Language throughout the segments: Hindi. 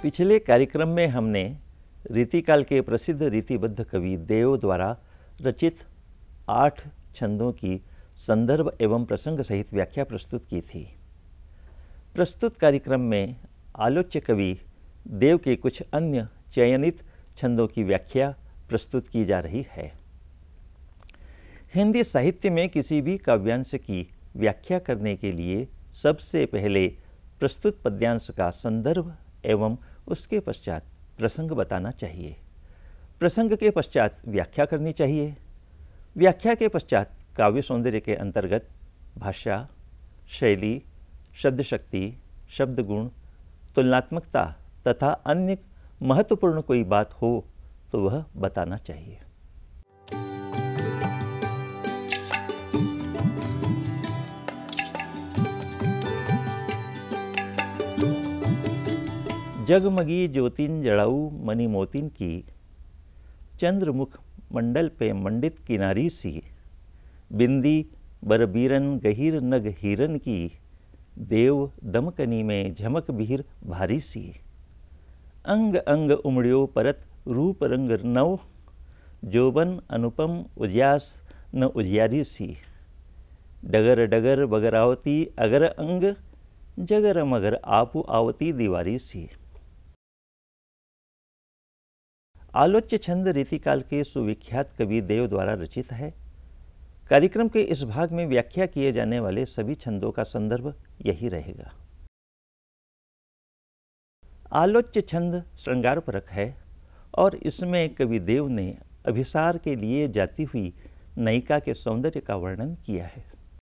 पिछले कार्यक्रम में हमने रीतिकाल के प्रसिद्ध रीतिबद्ध कवि देव द्वारा रचित 8 छंदों की संदर्भ एवं प्रसंग सहित व्याख्या प्रस्तुत की थी। प्रस्तुत कार्यक्रम में आलोच्य कवि देव के कुछ अन्य चयनित छंदों की व्याख्या प्रस्तुत की जा रही है। हिंदी साहित्य में किसी भी काव्यांश की व्याख्या करने के लिए सबसे पहले प्रस्तुत पद्यांश का संदर्भ एवं उसके पश्चात प्रसंग बताना चाहिए। प्रसंग के पश्चात व्याख्या करनी चाहिए। व्याख्या के पश्चात काव्य सौंदर्य के अंतर्गत भाषा, शैली, शब्द शक्ति, शब्द गुण, तुलनात्मकता तथा अन्य महत्वपूर्ण कोई बात हो तो वह बताना चाहिए। जगमगी ज्योतिन जड़ाऊ मणि मोतिन की, चंद्रमुख मंडल पे मंडित किनारी सी, बिंदी बरबीरन गहीर नग हीरन की, देव दमकनी में झमक बिहिर भारी सी, अंग अंग उमड़ियो परत रूप रंग नव, जोबन अनुपम उज्यास न उजियारी सी, डगर डगर बगरावती अगर अंग, जगर मगर आपू आवती दीवारी सी। आलोच्य छंद रीतिकाल के सुविख्यात कवि देव द्वारा रचित है। कार्यक्रम के इस भाग में व्याख्या किए जाने वाले सभी छंदों का संदर्भ यही रहेगा। आलोच्य छंद श्रृंगारपरक है और इसमें कवि देव ने अभिसार के लिए जाती हुई नायिका के सौंदर्य का वर्णन किया है।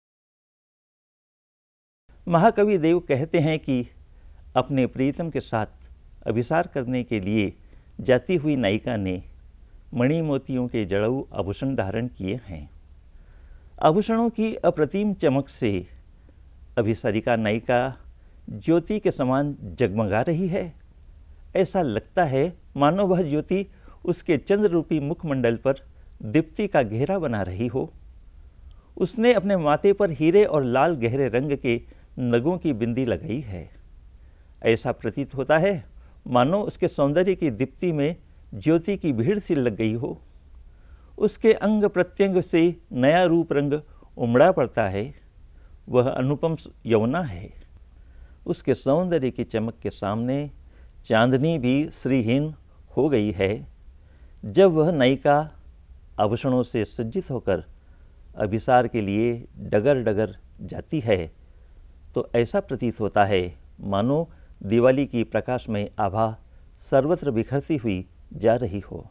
महाकवि देव कहते हैं कि अपने प्रीतम के साथ अभिसार करने के लिए जाती हुई नायिका ने मणि मोतियों के जड़ऊ आभूषण धारण किए हैं। आभूषणों की अप्रतिम चमक से अभिसारिका नायिका ज्योति के समान जगमगा रही है। ऐसा लगता है मानो वह ज्योति उसके चंद्र रूपी मुखमंडल पर दीप्ति का घेरा बना रही हो। उसने अपने माथे पर हीरे और लाल गहरे रंग के नगों की बिंदी लगाई है। ऐसा प्रतीत होता है मानो उसके सौंदर्य की दीप्ति में ज्योति की भीड़ सी लग गई हो। उसके अंग प्रत्यंग से नया रूप रंग उमड़ा पड़ता है। वह अनुपम यौवना है। उसके सौंदर्य की चमक के सामने चांदनी भी श्रीहीन हो गई है। जब वह नायिका आभूषणों से सज्जित होकर अभिसार के लिए डगर डगर जाती है तो ऐसा प्रतीत होता है मानो दिवाली की प्रकाशमय आभा सर्वत्र बिखरती हुई जा रही हो।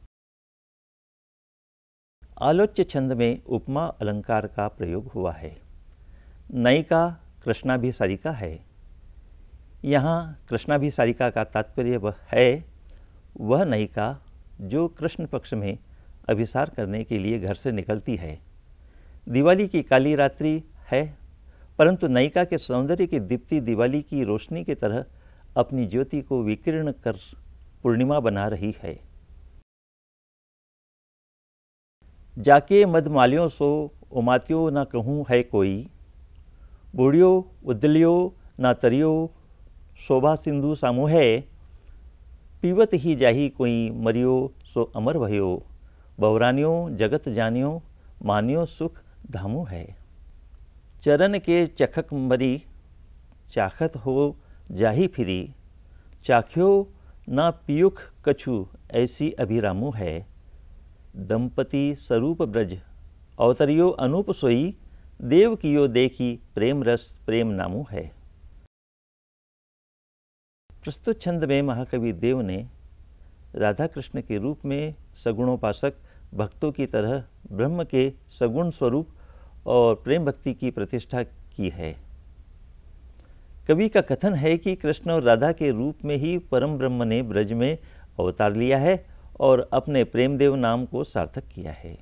आलोच्य छंद में उपमा अलंकार का प्रयोग हुआ है। नायिका कृष्णाभिसारिका है। यहाँ कृष्णाभिसारिका का तात्पर्य वह नायिका जो कृष्ण पक्ष में अभिसार करने के लिए घर से निकलती है। दिवाली की काली रात्रि है, परंतु नायिका के सौंदर्य की दीप्ति दिवाली की रोशनी की तरह अपनी ज्योति को विकीर्ण कर पूर्णिमा बना रही है। जाके मदमालियों सो उमात्यो न कहूँ है कोई, बूढ़ियो उदलियो न तरियो शोभा सिंधु सामूहे, पीवत ही जाही कोई मरियो सो अमर भयो, बहुरानियो जगत जानियो मानियो सुख धामु है। चरण के चखक मरी चाखत हो जाही फिरी, चाख्यो ना पियुख कछु ऐसी अभिरामु है, दंपति स्वरूप ब्रज अवतरियो अनूप सोई, देव कियो देखी प्रेम रस प्रेम नामु है। प्रस्तुत छंद में महाकवि देव ने राधा कृष्ण के रूप में सगुणोपासक भक्तों की तरह ब्रह्म के सगुण स्वरूप और प्रेम भक्ति की प्रतिष्ठा की है। कवि का कथन है कि कृष्ण और राधा के रूप में ही परम ब्रह्म ने ब्रज में अवतार लिया है और अपने प्रेमदेव नाम को सार्थक किया है।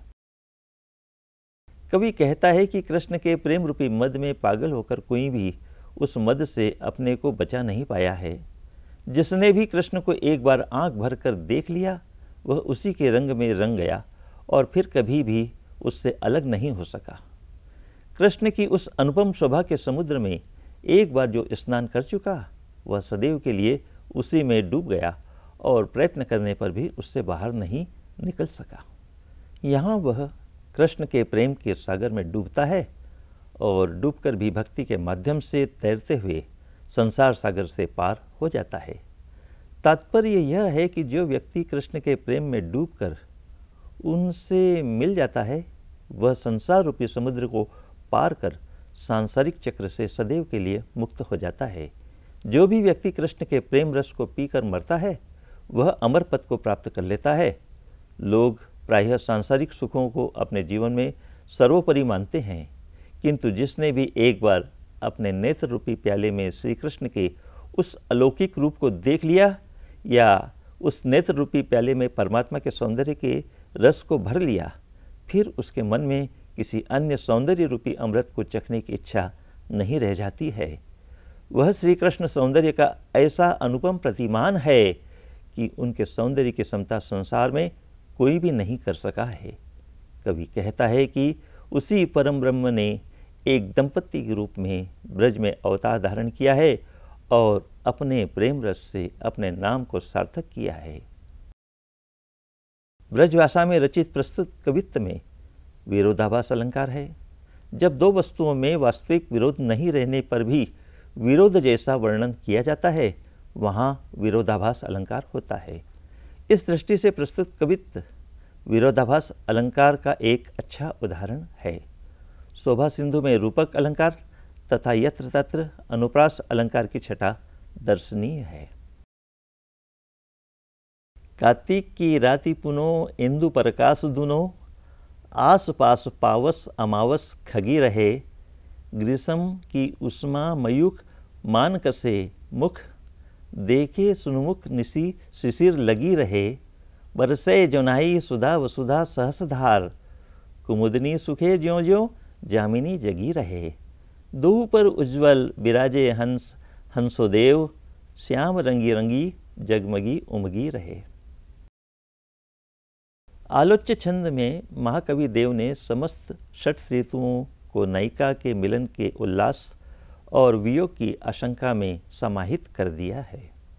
कवि कहता है कि कृष्ण के प्रेम रूपी मद में पागल होकर कोई भी उस मद से अपने को बचा नहीं पाया है। जिसने भी कृष्ण को एक बार आंख भर कर देख लिया वह उसी के रंग में रंग गया और फिर कभी भी उससे अलग नहीं हो सका। कृष्ण की उस अनुपम शोभा के समुद्र में एक बार जो स्नान कर चुका वह सदैव के लिए उसी में डूब गया और प्रयत्न करने पर भी उससे बाहर नहीं निकल सका। यहाँ वह कृष्ण के प्रेम के सागर में डूबता है और डूबकर भी भक्ति के माध्यम से तैरते हुए संसार सागर से पार हो जाता है। तात्पर्य यह है कि जो व्यक्ति कृष्ण के प्रेम में डूबकर उनसे मिल जाता है, वह संसार रूपी समुद्र को पार कर सांसारिक चक्र से सदैव के लिए मुक्त हो जाता है। जो भी व्यक्ति कृष्ण के प्रेम रस को पीकर मरता है, वह अमर पद को प्राप्त कर लेता है। लोग प्रायः सांसारिक सुखों को अपने जीवन में सर्वोपरि मानते हैं, किंतु जिसने भी एक बार अपने नेत्र रूपी प्याले में श्री कृष्ण के उस अलौकिक रूप को देख लिया या उस नेत्र रूपी प्याले में परमात्मा के सौंदर्य के रस को भर लिया, फिर उसके मन में किसी अन्य सौंदर्य रूपी अमृत को चखने की इच्छा नहीं रह जाती है। वह श्री कृष्ण सौंदर्य का ऐसा अनुपम प्रतिमान है कि उनके सौंदर्य की समता संसार में कोई भी नहीं कर सका है। कवि कहता है कि उसी परम ब्रह्म ने एक दंपति के रूप में ब्रज में अवतार धारण किया है और अपने प्रेम रस से अपने नाम को सार्थक किया है। ब्रजभाषा में रचित प्रस्तुत कवित्व में विरोधाभास अलंकार है। जब दो वस्तुओं में वास्तविक विरोध नहीं रहने पर भी विरोध जैसा वर्णन किया जाता है, वहाँ विरोधाभास अलंकार होता है। इस दृष्टि से प्रस्तुत कवित्व विरोधाभास अलंकार का एक अच्छा उदाहरण है। शोभा सिंधु में रूपक अलंकार तथा यत्र तत्र अनुप्रास अलंकार की छटा दर्शनीय है। कार्तिक की राति पुनो इंदु प्रकाश दुनो, आस पास पावस अमावस खगी रहे, ग्रीष्म की उष्मा मयूख मान कसे मुख, देखे सुनमुख निसी शिशिर लगी रहे, बरसे जोनाई सुधा वसुधा सहसधार, कुमुदनी सुखे ज्यों ज्यों जामिनी जगी रहे, दूह पर उज्ज्वल विराजे हंस हंसोदेव, श्याम रंगी रंगी जगमगी उमगी रहे। आलोच्य छंद में महाकवि देव ने समस्त षट ऋतुओं को नायिका के मिलन के उल्लास और वियोग की आशंका में समाहित कर दिया है।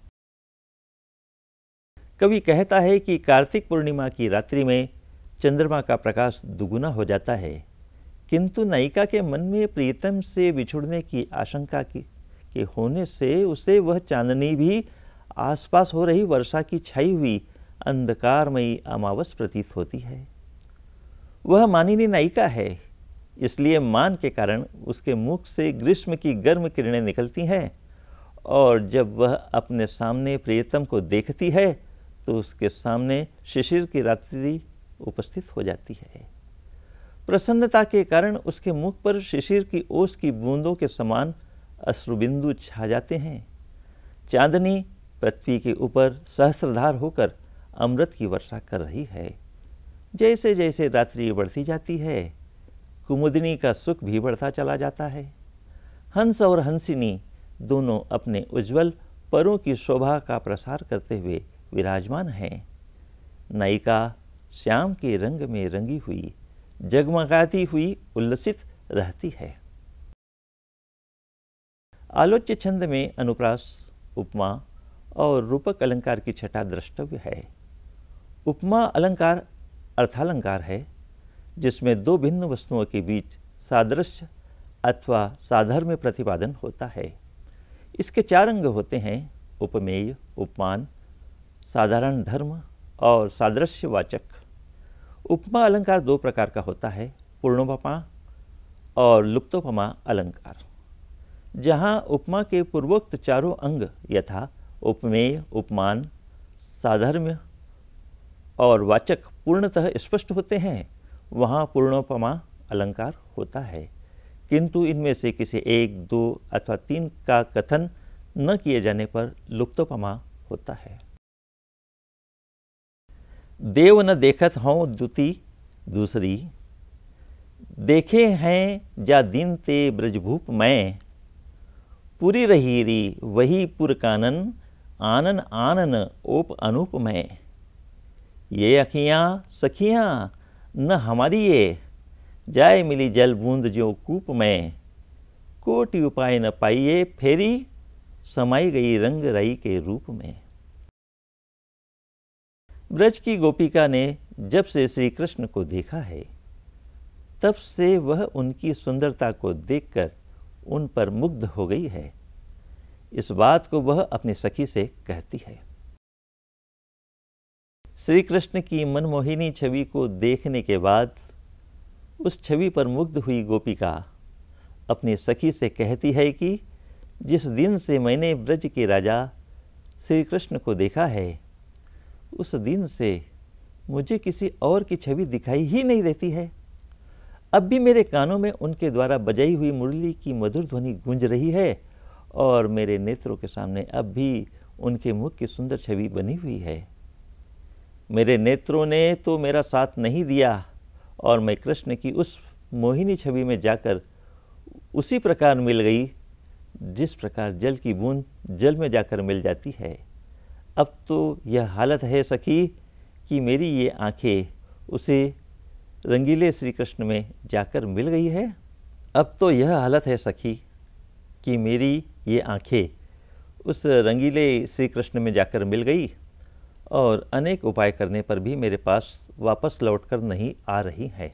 कवि कहता है कि कार्तिक पूर्णिमा की रात्रि में चंद्रमा का प्रकाश दुगुना हो जाता है, किंतु नायिका के मन में प्रियतम से बिछुड़ने की आशंका के होने से उसे वह चांदनी भी आसपास हो रही वर्षा की छाई हुई अंधकारमयी अमावस प्रतीत होती है। वह मानिनी नायिका है, इसलिए मान के कारण उसके मुख से ग्रीष्म की गर्म किरणें निकलती हैं और जब वह अपने सामने प्रियतम को देखती है तो उसके सामने शिशिर की रात्रि उपस्थित हो जाती है। प्रसन्नता के कारण उसके मुख पर शिशिर की ओस की बूंदों के समान अश्रुबिंदु छा जाते हैं। चांदनी पृथ्वी के ऊपर सहस्त्रधार होकर अमृत की वर्षा कर रही है। जैसे जैसे रात्रि बढ़ती जाती है, कुमुदिनी का सुख भी बढ़ता चला जाता है। हंस और हंसिनी दोनों अपने उज्ज्वल परों की शोभा का प्रसार करते हुए विराजमान हैं। नायिका श्याम के रंग में रंगी हुई जगमगाती हुई उल्लसित रहती है। आलोच्य छंद में अनुप्रास, उपमा और रूपक अलंकार की छटा द्रष्टव्य है। उपमा अलंकार अर्थालंकार है, जिसमें दो भिन्न वस्तुओं के बीच सादृश्य अथवा साधर्म्य प्रतिपादन होता है। इसके चार अंग होते हैं: उपमेय, उपमान, साधारण धर्म और सादृश्यवाचक। उपमा अलंकार दो प्रकार का होता है: पूर्णोपमा और लुप्तोपमा अलंकार। जहाँ उपमा के पूर्वोक्त चारों अंग यथा उपमेय, उपमान, साधर्म्य और वाचक पूर्णतः स्पष्ट होते हैं, वहाँ पूर्णोपमा अलंकार होता है, किंतु इनमें से किसी एक, दो अथवा तीन का कथन न किए जाने पर लुप्तोपमा होता है। देव न देखत हों द्युति दूसरी, देखे हैं जा दिन ते ब्रजभूप मैं, पूरी रहीरी वही पुर कानन, आनन आनन ओप अनूप में। ये अखियाँ सखियाँ न हमारी ये, जाए मिली जल बूंद ज्यों कूप में, कोटि उपाय न पाइए फेरी, समाई गई रंग राई के रूप में। ब्रज की गोपिका ने जब से श्री कृष्ण को देखा है, तब से वह उनकी सुंदरता को देखकर उन पर मुग्ध हो गई है। इस बात को वह अपनी सखी से कहती है। श्री कृष्ण की मनमोहिनी छवि को देखने के बाद उस छवि पर मुग्ध हुई गोपिका अपनी सखी से कहती है कि जिस दिन से मैंने ब्रज के राजा श्री कृष्ण को देखा है, उस दिन से मुझे किसी और की छवि दिखाई ही नहीं देती है। अब भी मेरे कानों में उनके द्वारा बजाई हुई मुरली की मधुर ध्वनि गूंज रही है और मेरे नेत्रों के सामने अब भी उनके मुख की सुंदर छवि बनी हुई है। मेरे नेत्रों ने तो मेरा साथ नहीं दिया और मैं कृष्ण की उस मोहिनी छवि में जाकर उसी प्रकार मिल गई जिस प्रकार जल की बूंद जल में जाकर मिल जाती है। अब तो यह हालत है सखी कि मेरी ये आंखें उसे रंगीले श्री कृष्ण में जाकर मिल गई है। अब तो यह हालत है सखी कि मेरी ये आंखें उस रंगीले श्री कृष्ण में जाकर मिल गई और अनेक उपाय करने पर भी मेरे पास वापस लौटकर नहीं आ रही हैं।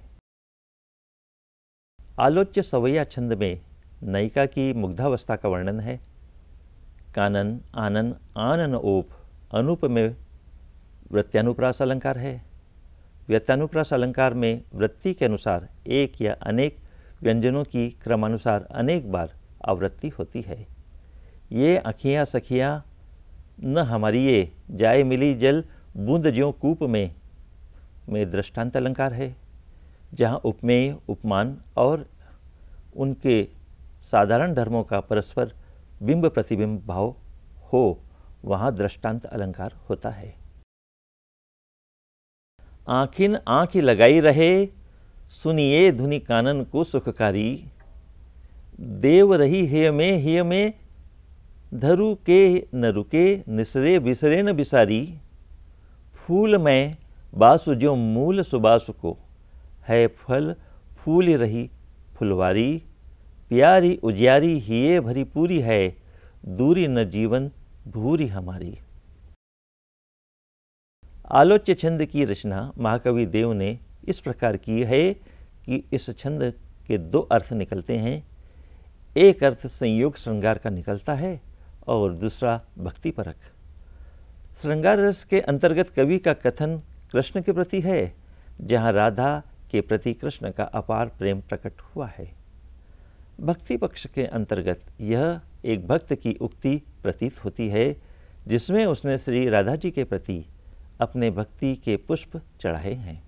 आलोच्य सवैया छंद में नायिका की मुग्धावस्था का वर्णन है। कानन आनन आनन ओप अनूप में वृत्त्यानुप्रास अलंकार है। व्यत्यानुप्रास अलंकार में वृत्ति के अनुसार एक या अनेक व्यंजनों की क्रमानुसार अनेक बार आवृत्ति होती है। ये अखियाँ सखियाँ न हमारी ये जाए मिली जल बूंद ज्यों कूप में दृष्टांत अलंकार है। जहाँ उपमेय उपमान और उनके साधारण धर्मों का परस्पर बिंब प्रतिबिंब भाव हो, वहाँ दृष्टांत अलंकार होता है। आँखिन आँख लगाई रहे, सुनिए धुनि कानन को सुखकारी। देव रही हिय में धरु के न रुके, निसरे बिसरे न बिसारी। फूल में बासु जो मूल सुबासु को, है फल फूल रही फुलवारी। प्यारी उजियारी हिये भरी पूरी है, दूरी न जीवन भूरी हमारी। आलोच्य छंद की रचना महाकवि देव ने इस प्रकार की है कि इस छंद के दो अर्थ निकलते हैं। एक अर्थ संयोग श्रृंगार का निकलता है और दूसरा भक्तिपरक। श्रृंगार रस के अंतर्गत कवि का कथन कृष्ण के प्रति है, जहाँ राधा के प्रति कृष्ण का अपार प्रेम प्रकट हुआ है। भक्ति पक्ष के अंतर्गत यह एक भक्त की उक्ति प्रतीत होती है, जिसमें उसने श्री राधा जी के प्रति अपने भक्ति के पुष्प चढ़ाए हैं।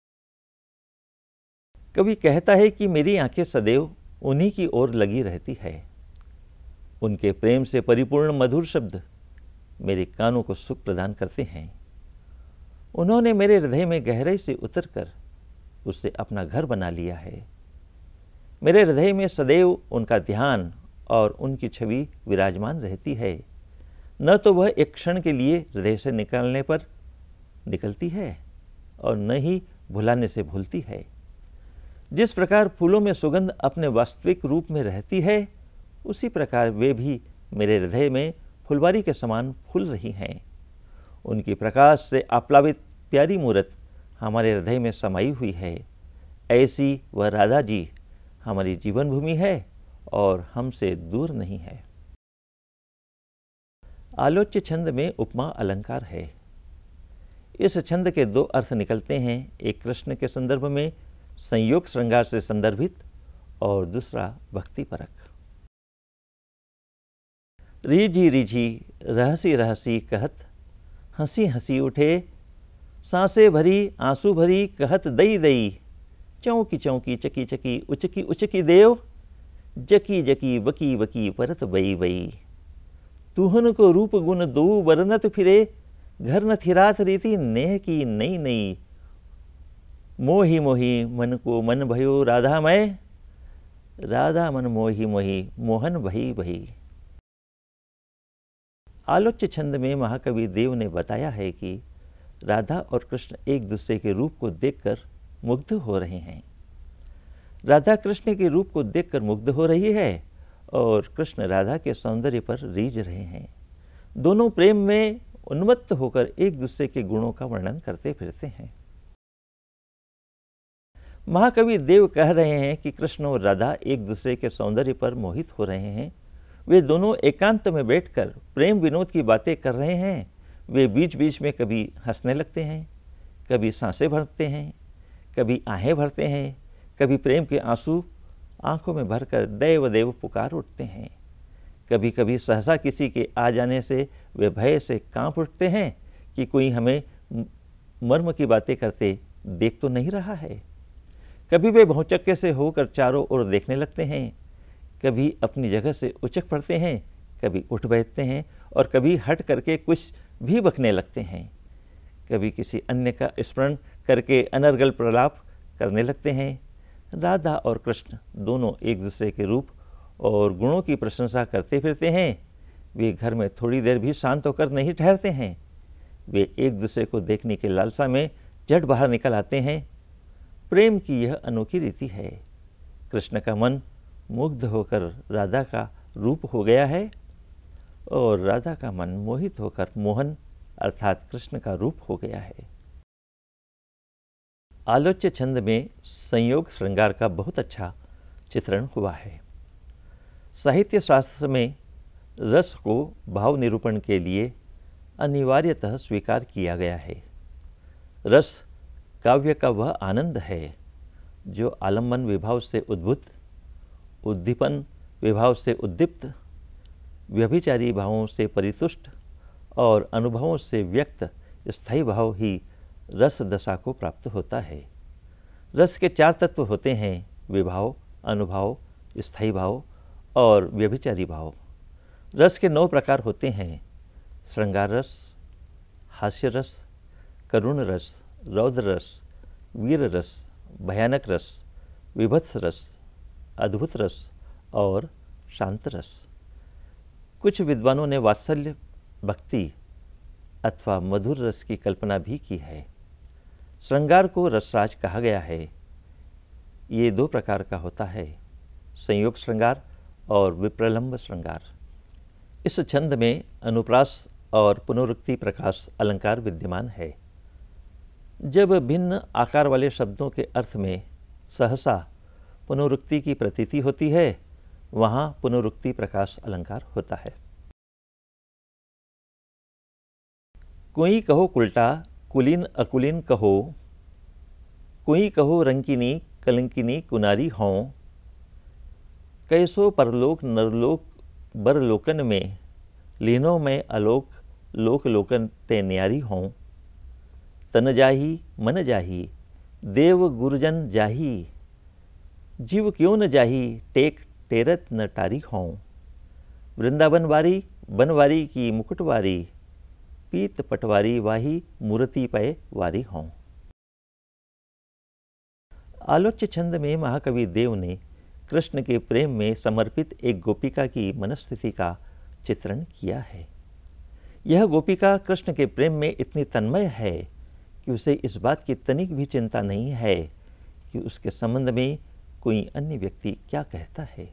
कवि कहता है कि मेरी आंखें सदैव उन्हीं की ओर लगी रहती है। उनके प्रेम से परिपूर्ण मधुर शब्द मेरे कानों को सुख प्रदान करते हैं। उन्होंने मेरे हृदय में गहराई से उतरकर उसे अपना घर बना लिया है। मेरे हृदय में सदैव उनका ध्यान और उनकी छवि विराजमान रहती है। न तो वह एक क्षण के लिए हृदय से निकलने पर निकलती है और न ही भुलाने से भूलती है। जिस प्रकार फूलों में सुगंध अपने वास्तविक रूप में रहती है, उसी प्रकार वे भी मेरे हृदय में फुलवारी के समान फूल रही हैं। उनकी प्रकाश से आप्लावित प्यारी मूरत हमारे हृदय में समाई हुई है। ऐसी वह राधा जी हमारी जीवन भूमि है और हमसे दूर नहीं है। आलोच्य छंद में उपमा अलंकार है। इस छंद के दो अर्थ निकलते हैं। एक कृष्ण के संदर्भ में संयोग श्रृंगार से संदर्भित और दूसरा भक्तिपरक। रिझी रिझी रहसी रहसी कहत, हंसी हंसी उठे, सांसें भरी आंसू भरी कहत दई दई। चौकी चौकी चकी चकी उचकी उचकी देव, जकी जकी बकी बकी परत बई बई। तुहन को रूप गुण दो बरनत फिरे, घर न थिरात रीति नेह की नई नई। मोही मोही मन को मन भयो राधा मैं, राधा मन मोही मोही मोहन भई भई। आलोच्य छंद में महाकवि देव ने बताया है कि राधा और कृष्ण एक दूसरे के रूप को देखकर मुग्ध हो रहे हैं। राधा कृष्ण के रूप को देखकर मुग्ध हो रही है और कृष्ण राधा के सौंदर्य पर रीझ रहे हैं। दोनों प्रेम में उन्मत्त होकर एक दूसरे के गुणों का वर्णन करते फिरते हैं। महाकवि देव कह रहे हैं कि कृष्ण और राधा एक दूसरे के सौंदर्य पर मोहित हो रहे हैं। वे दोनों एकांत में बैठकर प्रेम विनोद की बातें कर रहे हैं। वे बीच बीच में कभी हंसने लगते हैं, कभी सांसें भरते हैं, कभी आहें भरते हैं, कभी प्रेम के आंसू आंखों में भरकर देव देव पुकार उठते हैं। कभी कभी सहसा किसी के आ जाने से वे भय से कांप उठते हैं कि कोई हमें मर्म की बातें करते देख तो नहीं रहा है। कभी वे भौचक्के से होकर चारों ओर देखने लगते हैं, कभी अपनी जगह से उचक पड़ते हैं, कभी उठ बैठते हैं और कभी हट करके कुछ भी बकने लगते हैं। कभी किसी अन्य का स्मरण करके अनर्गल प्रलाप करने लगते हैं। राधा और कृष्ण दोनों एक दूसरे के रूप और गुणों की प्रशंसा करते फिरते हैं। वे घर में थोड़ी देर भी शांत होकर नहीं ठहरते हैं। वे एक दूसरे को देखने के लालसा में झट बाहर निकल आते हैं। प्रेम की यह अनोखी रीति है। कृष्ण का मन मुग्ध होकर राधा का रूप हो गया है और राधा का मन मोहित होकर मोहन अर्थात कृष्ण का रूप हो गया है। आलोच्य छंद में संयोग श्रृंगार का बहुत अच्छा चित्रण हुआ है। साहित्य शास्त्र में रस को भाव निरूपण के लिए अनिवार्यतः स्वीकार किया गया है। रस काव्य का वह आनंद है जो आलम्बन विभाव से उद्भुत, उद्दीपन विभाव से उद्दीप्त, व्यभिचारी भावों से परितुष्ट और अनुभवों से व्यक्त स्थायी भाव ही रस दशा को प्राप्त होता है। रस के 4 तत्व होते हैं: विभाव, अनुभाव, स्थायी भाव और व्यभिचारी भाव। रस के 9 प्रकार होते हैं: श्रृंगार रस, हास्य रस, करुण रस, रौद्र रस, वीर रस, भयानक रस, विभत्स रस, अद्भुत रस और शांत रस। कुछ विद्वानों ने वात्सल्य, भक्ति अथवा मधुर रस की कल्पना भी की है। श्रृंगार को रसराज कहा गया है। ये 2 प्रकार का होता है: संयोग श्रृंगार और विप्रलंब श्रृंगार। इस छंद में अनुप्रास और पुनरुक्ति प्रकाश अलंकार विद्यमान है। जब भिन्न आकार वाले शब्दों के अर्थ में सहसा पुनरुक्ति की प्रतीति होती है, वहाँ पुनरुक्ति प्रकाश अलंकार होता है। कोई कहो कुलटा, कुलीन अकुलीन कहो, कोई कहो रंकिनी कलंकिनी कुनारी हों, कैसो परलोक नरलोक बरलोकन में, लीनो में अलोक लोक लोकन ते न्यारी हों, तन जाही मन जाही देव गुरुजन जाही, जीव क्यों न जाही टेक टेरत न टारी हों, वृंदावन वारी बनवारी की मुकुटवारी, पीत पटवारी वाही मूर्ति पय वारी हों। आलोच्य छंद में महाकवि देव ने कृष्ण के प्रेम में समर्पित एक गोपिका की मनस्थिति का चित्रण किया है। यह गोपिका कृष्ण के प्रेम में इतनी तन्मय है कि उसे इस बात की तनिक भी चिंता नहीं है कि उसके संबंध में कोई अन्य व्यक्ति क्या कहता है।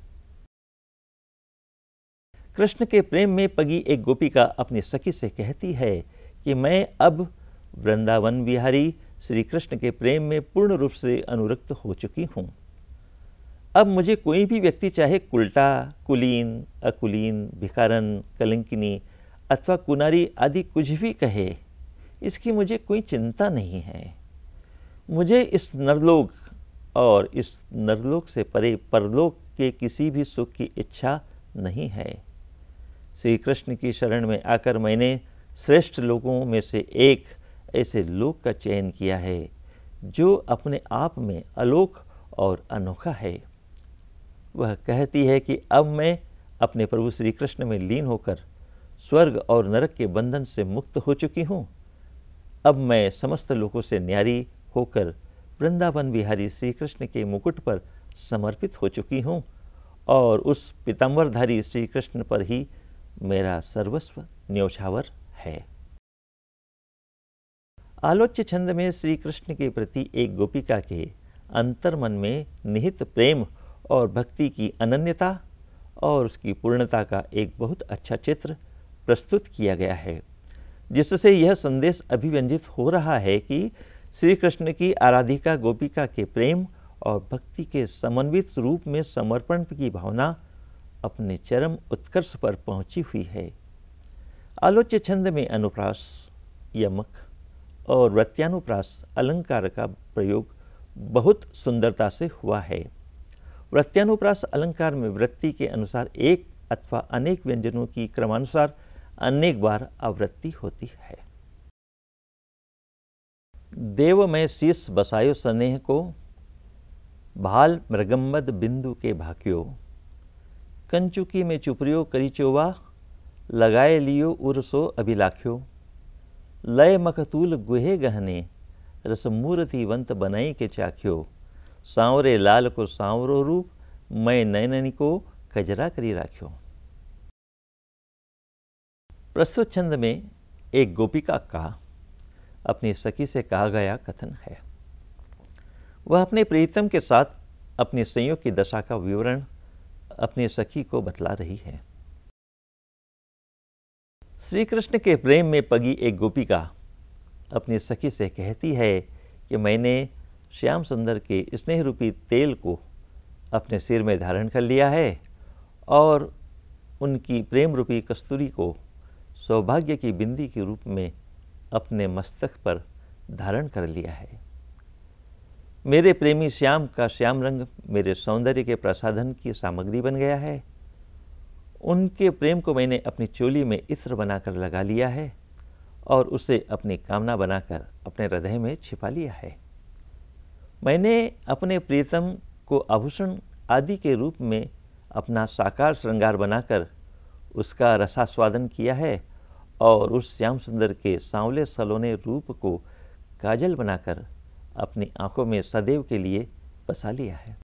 कृष्ण के प्रेम में पगी एक गोपिका अपनी सखी से कहती है कि मैं अब वृंदावन विहारी श्री कृष्ण के प्रेम में पूर्ण रूप से अनुरक्त हो चुकी हूँ। अब मुझे कोई भी व्यक्ति चाहे कुलटा, कुलीन, अकुलीन, भिखारन, कलंकिनी अथवा कुनारी आदि कुछ भी कहे, इसकी मुझे कोई चिंता नहीं है। मुझे इस नरलोक और इस नरलोक से परे परलोक के किसी भी सुख की इच्छा नहीं है। श्री कृष्ण की शरण में आकर मैंने श्रेष्ठ लोगों में से एक ऐसे लोक का चयन किया है जो अपने आप में अलोक और अनोखा है। वह कहती है कि अब मैं अपने प्रभु श्री कृष्ण में लीन होकर स्वर्ग और नरक के बंधन से मुक्त हो चुकी हूँ। अब मैं समस्त लोगों से न्यारी होकर वृंदावन विहारी श्री कृष्ण के मुकुट पर समर्पित हो चुकी हूँ और उस पीताम्बरधारी श्री कृष्ण पर ही मेरा सर्वस्व न्योछावर है। आलोच्य छंद में श्री कृष्ण के प्रति एक गोपिका के अंतर्मन में निहित प्रेम और भक्ति की अनन्यता और उसकी पूर्णता का एक बहुत अच्छा चित्र प्रस्तुत किया गया है, जिससे यह संदेश अभिव्यंजित हो रहा है कि श्री कृष्ण की आराधिका गोपिका के प्रेम और भक्ति के समन्वित रूप में समर्पण की भावना अपने चरम उत्कर्ष पर पहुंची हुई है। आलोच्य छंद में अनुप्रास, यमक और वृत्यानुप्रास अलंकार का प्रयोग बहुत सुंदरता से हुआ है। वृत्यानुप्रास अलंकार में वृत्ति के अनुसार एक अथवा अनेक व्यंजनों की क्रमानुसार अनेक बार आवृत्ति होती है। देव में शीस बसायो स्नेह को, भाल मृगम्मद बिंदु के भाक्यो, कंचुकी में चुपरियो करिचोवा, लगाए लियो उरसो अभिलाख्यो, लय मखतूल गुहे गहने, रसमूर्तिवंत बनई के चाख्यो, सांवरे लाल को सांवरो रूप, मैं नैननी को कजरा करी राख्यो। प्रस्तुत छंद में एक गोपिका का अपनी सखी से कहा गया कथन है। वह अपने प्रीतम के साथ अपने संयोग की दशा का विवरण अपनी सखी को बतला रही है। श्री कृष्ण के प्रेम में पगी एक गोपिका अपनी सखी से कहती है कि मैंने श्याम सुंदर के स्नेह रूपी तेल को अपने सिर में धारण कर लिया है और उनकी प्रेम रूपी कस्तूरी को सौभाग्य की बिंदी के रूप में अपने मस्तक पर धारण कर लिया है। मेरे प्रेमी श्याम का श्याम रंग मेरे सौंदर्य के प्रसाधन की सामग्री बन गया है। उनके प्रेम को मैंने अपनी चोली में इत्र बनाकर लगा लिया है और उसे अपनी कामना बनाकर अपने हृदय में छिपा लिया है। मैंने अपने प्रीतम को आभूषण आदि के रूप में अपना साकार श्रृंगार बनाकर उसका रसास्वादन किया है और उस श्याम सुंदर के सांवले सलोने रूप को काजल बनाकर अपनी आंखों में सदैव के लिए बसा लिया है।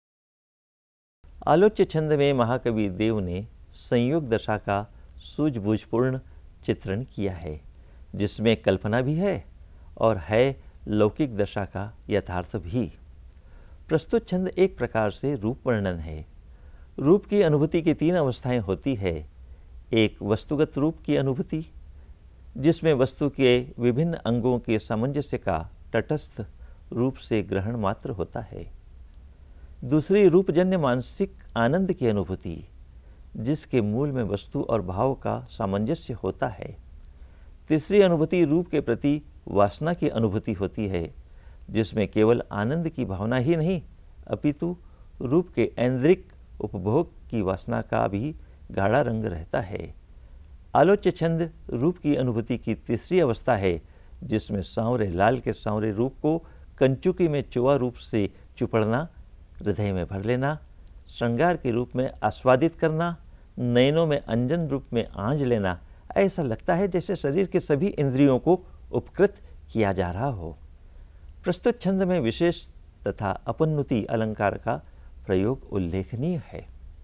आलोच्य छंद में महाकवि देव ने संयोग दशा का सूझबूझपूर्ण चित्रण किया है, जिसमें कल्पना भी है और है लौकिक दशा का यथार्थ भी। प्रस्तुत छंद एक प्रकार से रूप वर्णन है। रूप की अनुभूति की तीन अवस्थाएं होती है। एक वस्तुगत रूप की अनुभूति, जिसमें वस्तु के विभिन्न अंगों के सामंजस्य का तटस्थ रूप से ग्रहण मात्र होता है। दूसरी रूपजन्य मानसिक आनंद की अनुभूति, जिसके मूल में वस्तु और भाव का सामंजस्य होता है। तीसरी अनुभूति रूप के प्रति वासना की अनुभूति होती है, जिसमें केवल आनंद की भावना ही नहीं अपितु रूप के ऐन्द्रिक उपभोग की वासना का भी गाढ़ा रंग रहता है। आलोच्य छंद रूप की अनुभूति की तीसरी अवस्था है, जिसमें सांवरे लाल के सांवरे रूप को कंचुकी में चुआ रूप से चुपड़ना, हृदय में भर लेना, श्रृंगार के रूप में आस्वादित करना, नयनों में अंजन रूप में आंज लेना, ऐसा लगता है जैसे शरीर के सभी इंद्रियों को उपकृत किया जा रहा हो। प्रस्तुत छंद में विशेष तथा अपन्नुति अलंकार का प्रयोग उल्लेखनीय है।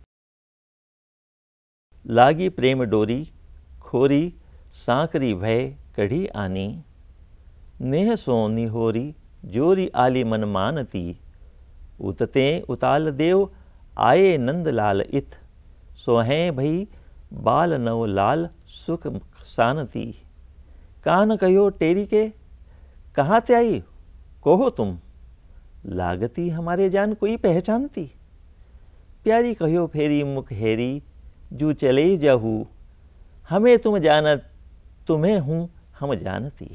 लागी प्रेम डोरी, खोरी सांकरी भय कढ़ी आनी, नेह सो निहोरी जोरी आली मन मानती, उतते उताल देव आए नंद लाल इत, सोहें भई बाल नव लाल सुख सानती, कान कहो टेरी के कहाँ ते आई कहो तुम, लागती हमारे जान कोई पहचानती, प्यारी कहो फेरी मुख हेरी जू चले जाहू, हमें तुम जानत तुम्हें हूं हम जानती।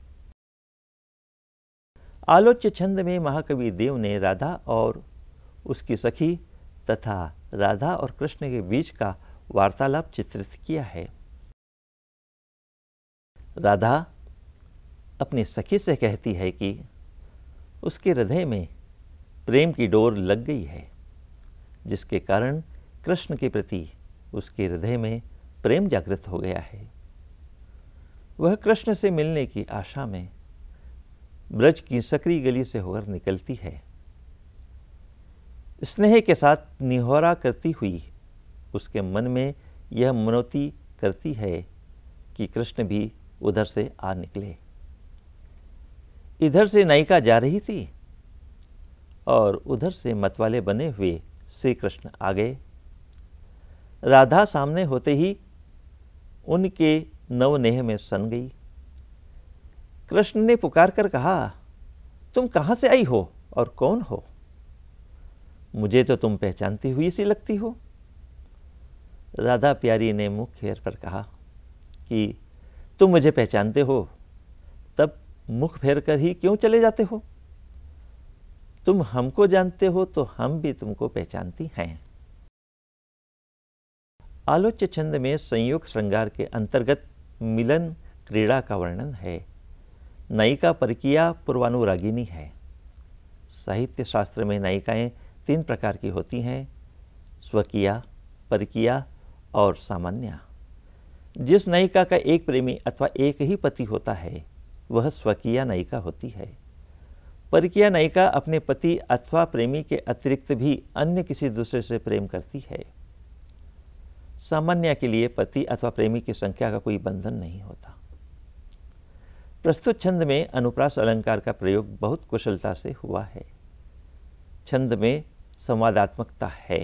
आलोच्य छंद में महाकवि देव ने राधा और उसकी सखी तथा राधा और कृष्ण के बीच का वार्तालाप चित्रित किया है। राधा अपनी सखी से कहती है कि उसके हृदय में प्रेम की डोर लग गई है, जिसके कारण कृष्ण के प्रति उसके हृदय में प्रेम जागृत हो गया है। वह कृष्ण से मिलने की आशा में ब्रज की सकरी गली से होकर निकलती है। स्नेह के साथ निहोरा करती हुई उसके मन में यह मनोती करती है कि कृष्ण भी उधर से आ निकले। इधर से नायिका जा रही थी और उधर से मतवाले बने हुए श्री कृष्ण आ गए। राधा सामने होते ही उनके नवनेह में सन गई। कृष्ण ने पुकार कर कहा, तुम कहाँ से आई हो और कौन हो? मुझे तो तुम पहचानती हुई सी लगती हो। राधा प्यारी ने मुख फेर कर कहा कि तुम मुझे पहचानते हो तब मुख फेर कर ही क्यों चले जाते हो? तुम हमको जानते हो तो हम भी तुमको पहचानती हैं। आलोच्य छंद में संयोग श्रृंगार के अंतर्गत मिलन क्रीड़ा का वर्णन है। नायिका परकीया पूर्वानुरागिनी है। साहित्य शास्त्र में नायिकाएं 3 प्रकार की होती हैं, स्वकीया, परकीया और सामान्या। जिस नायिका का एक प्रेमी अथवा एक ही पति होता है वह स्वकीया नायिका होती है। परकीया नायिका अपने पति अथवा प्रेमी के अतिरिक्त भी अन्य किसी दूसरे से प्रेम करती है। सामान्या के लिए पति अथवा प्रेमी की संख्या का कोई बंधन नहीं होता। प्रस्तुत छंद में अनुप्रास अलंकार का प्रयोग बहुत कुशलता से हुआ है। छंद में संवादात्मकता है।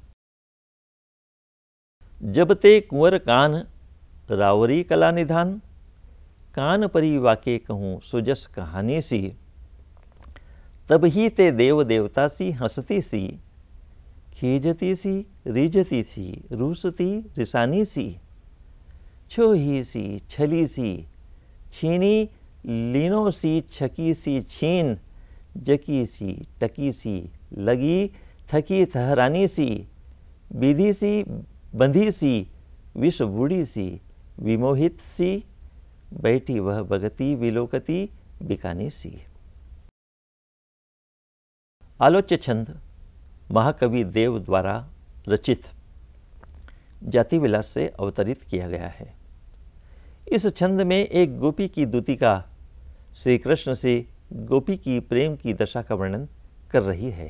जब ते कुंवर कान रावरी कला निधान, कान परी वाके कहूँ सुजस कहानी सी, तब ही ते देव देवता सी हंसती सी, खीजती सी रिझती सी रूसती रिसानी सी, छोही सी छली सी छीनी लीनो सी छकी सी छीन, जकी सी टकी सी लगी थकी थहरानी सी, विधि सी बंधी सी विष बूढ़ी सी, विमोहित सी बैठी वह भगती विलोकती बिकानी सी। आलोच्य छंद महाकवि देव द्वारा रचित जाति विलास से अवतरित किया गया है। इस छंद में एक गोपी की दूतिका श्री कृष्ण से गोपी की प्रेम की दशा का वर्णन कर रही है।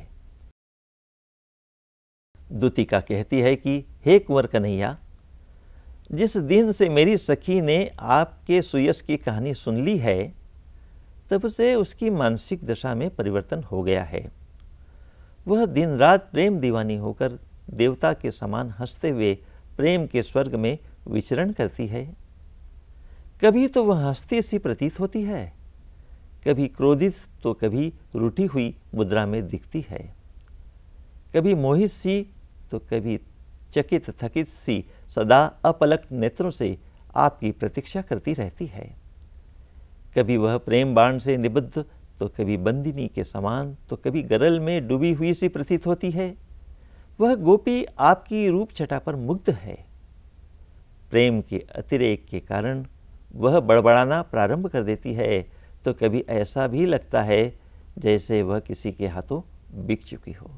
दूतिका कहती है कि हे कुंवर कन्हैया, जिस दिन से मेरी सखी ने आपके सुयश की कहानी सुन ली है तब से उसकी मानसिक दशा में परिवर्तन हो गया है। वह दिन रात प्रेम दीवानी होकर देवता के समान हंसते हुए प्रेम के स्वर्ग में विचरण करती है। कभी तो वह हंसती सी प्रतीत होती है, कभी क्रोधित तो कभी रूठी हुई मुद्रा में दिखती है, कभी मोहित सी तो कभी चकित थकित सी सदा अपलक नेत्रों से आपकी प्रतीक्षा करती रहती है। कभी वह प्रेम बाण से निबद्ध तो कभी बंदिनी के समान तो कभी गरल में डूबी हुई सी प्रतीत होती है। वह गोपी आपकी रूप छटा पर मुग्ध है। प्रेम के अतिरेक के कारण वह बड़बड़ाना प्रारंभ कर देती है तो कभी ऐसा भी लगता है जैसे वह किसी के हाथों बिक चुकी हो।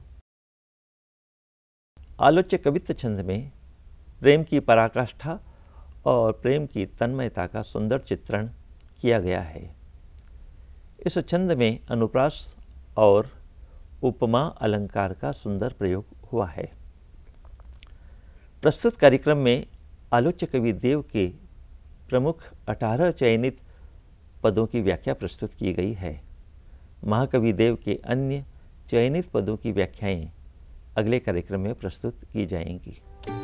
आलोच्य कवित्व छंद में प्रेम की पराकाष्ठा और प्रेम की तन्मयता का सुंदर चित्रण किया गया है। इस छंद में अनुप्रास और उपमा अलंकार का सुंदर प्रयोग हुआ है। प्रस्तुत कार्यक्रम में आलोच्य कवि देव के प्रमुख 18 चयनित पदों की व्याख्या प्रस्तुत की गई है। महाकवि देव के अन्य चयनित पदों की व्याख्याएं अगले कार्यक्रम में प्रस्तुत की जाएंगी।